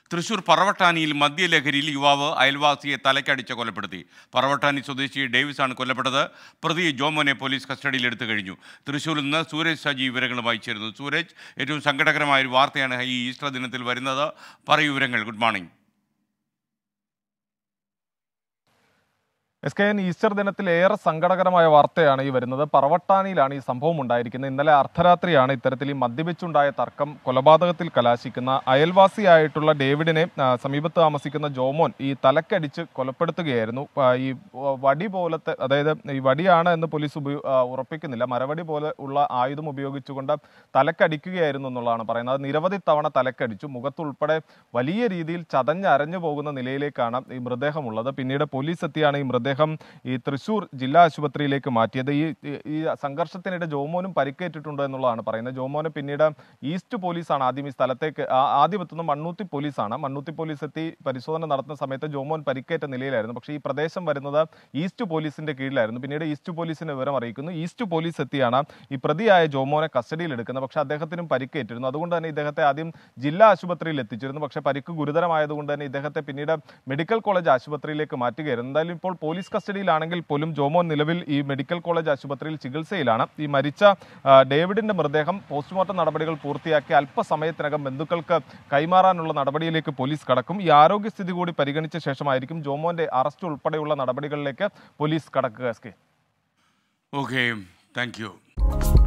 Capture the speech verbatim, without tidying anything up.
തൃശൂർ പറവട്ടാനിയിൽ മദ്യലഹരിയിൽ യുവാവ് അയൽവാസിയെ തലക്കടിച്ച് കൊലപ്പെടുത്തി. പറവട്ടാനി സ്വദേശി ഡേവിസാണ് കൊല്ലപ്പെട്ടത്. പ്രതി ജോമോനെ പോലീസ് കസ്റ്റഡിയിലെടുത്തു കഴിഞ്ഞു. തൃശൂരിൽ നിന്ന് സൂരജ് സജി വിവരങ്ങളുമായി ചേരുന്നു. സൂരജ്, ഏറ്റവും സങ്കടകരമായ ഒരു വാർത്തയാണ് ഈ ഈസ്റ്റർ ദിനത്തിൽ വരുന്നത്. പറയൂ വിവരങ്ങൾ. Good morning. S K N, Easter ദിനത്തിൽ ഏറെ സങ്കടകരമായ വാർത്തയാണ് ഈ വരുന്നത്. പറവട്ടാനിയിലാണ് ഈ സംഭവം ഉണ്ടായിരിക്കുന്നത്. ഇന്നലെ അർദ്ധരാത്രിയാണ് ഇത്തരത്തിൽ ഈ മദ്യപിച്ചുണ്ടായ തർക്കം കൊലപാതകത്തിൽ കലാശിക്കുന്ന അയൽവാസിയായിട്ടുള്ള ഡേവിഡിനെ സമീപത്ത് താമസിക്കുന്ന ജോമോൻ ഈ തലക്കടിച്ച് കൊലപ്പെടുത്തുകയായിരുന്നു. ഈ വടി പോലത്തെ, അതായത് ഈ വടിയാണ് എന്ന് പോലീസ് ഉപയോ ഉറപ്പിക്കുന്നില്ല മരവടി പോലെ ഉള്ള ആയുധം ഉപയോഗിച്ചുകൊണ്ട് തലക്കടിക്കുകയായിരുന്നു എന്നുള്ളതാണ് പറയുന്നത്. നിരവധി തവണ തലക്കടിച്ചു. മുഖത്തുൾപ്പെടെ വലിയ രീതിയിൽ ചതഞ്ഞ് അരഞ്ഞു പോകുന്ന നിലയിലേക്കാണ് ഈ മൃതദേഹമുള്ളത്. പിന്നീട് പോലീസ് എത്തിയാണ് ഈ മൃതദേഹം ഈ തൃശൂർ ജില്ലാ ആശുപത്രിയിലേക്ക് മാറ്റിയത്. ഈ ഈ സംഘർഷത്തിനിടെ ജോമോനും പരിക്കേറ്റിട്ടുണ്ട് എന്നുള്ളതാണ് പറയുന്നത്. ജോമോന് പിന്നീട് ഈസ്റ്റ് പോലീസാണ് ആദ്യം ഈ സ്ഥലത്തേക്ക് ആദ്യം എത്തുന്നത്. മണ്ണൂത്തി പോലീസാണ്. മണ്ണൂത്തി പോലീസ് എത്തി പരിശോധന നടത്തുന്ന സമയത്ത് ജോമോൻ പരിക്കേറ്റ നിലയിലായിരുന്നു. പക്ഷേ ഈ പ്രദേശം വരുന്നത് ഈസ്റ്റ് പോലീസിന്റെ കീഴിലായിരുന്നു. പിന്നീട് ഈസ്റ്റ് പോലീസിന് വിവരം അറിയിക്കുന്നു. ഈസ്റ്റ് പോലീസ് എത്തിയാണ് ഈ പ്രതിയായ ജോമോനെ കസ്റ്റഡിയിൽ എടുക്കുന്നത്. പക്ഷേ അദ്ദേഹത്തിനും പരിക്കേറ്റിരുന്നു. അതുകൊണ്ട് തന്നെ ഇദ്ദേഹത്തെ ആദ്യം ജില്ലാ ആശുപത്രിയിൽ എത്തിച്ചിരുന്നു. പക്ഷേ പരിക്ക് ഗുരുതരമായതുകൊണ്ട് തന്നെ ഇദ്ദേഹത്തെ പിന്നീട് മെഡിക്കൽ കോളേജ് ആശുപത്രിയിലേക്ക് മാറ്റുകയായിരുന്നു. എന്തായാലും ഇപ്പോൾ പോലീസ് കസ്റ്റഡിയിലാണെങ്കിൽ പോലും ജോമോൻ നിലവിൽ ഈ മെഡിക്കൽ കോളേജ് ആശുപത്രിയിൽ ചികിത്സയിലാണ്. ഈ മരിച്ച ഡേവിഡിന്റെ മൃതദേഹം പോസ്റ്റ്മോർട്ടം നടപടികൾ പൂർത്തിയാക്കി അല്പസമയത്തിനകം ബന്ധുക്കൾക്ക് കൈമാറാനുള്ള നടപടിയിലേക്ക് പോലീസ് കടക്കും. ഈ ആരോഗ്യസ്ഥിതി കൂടി പരിഗണിച്ച ശേഷമായിരിക്കും ജോമോന്റെ അറസ്റ്റ് ഉൾപ്പെടെയുള്ള നടപടികളിലേക്ക് പോലീസ് കടക്കുക. Okay, thank U.